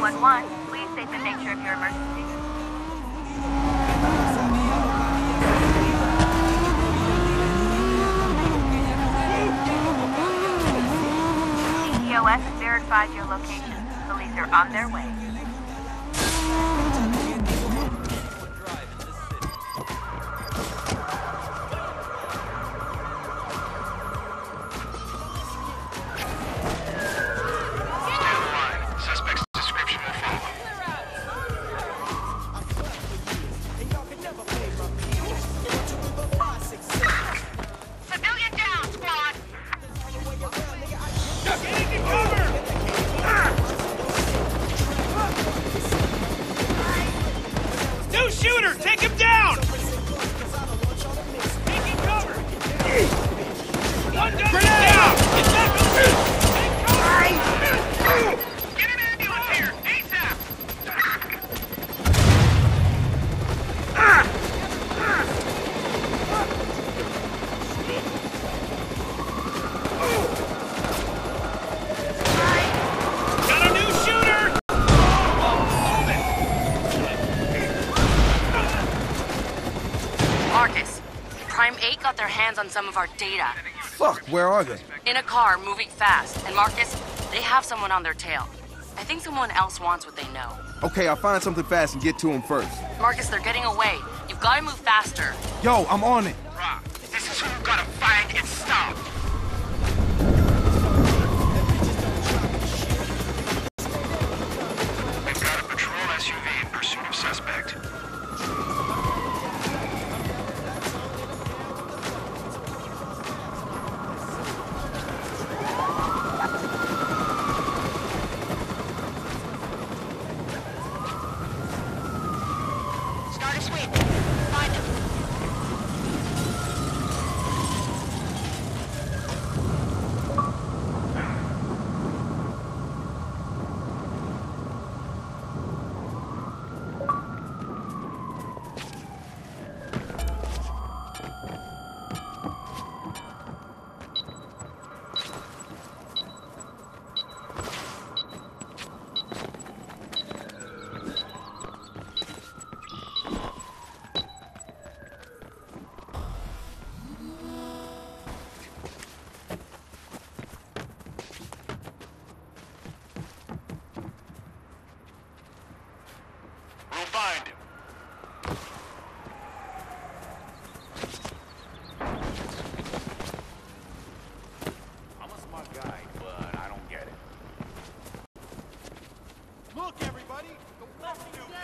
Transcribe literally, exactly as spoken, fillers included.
one one, please state the nature of your emergency. C T O S has verified your location. Police are on their way. On some of our data. Fuck, where are they? In a car, moving fast. And Marcus, they have someone on their tail. I think someone else wants what they know. Okay, I'll find something fast and get to them first. Marcus, they're getting away. You've got to move faster. Yo, I'm on it. Rock, this is who we've got to find and stop. We've got a patrol S U V in pursuit of suspect. Find him. I'm a smart guy, but I don't get it. Look, everybody! The left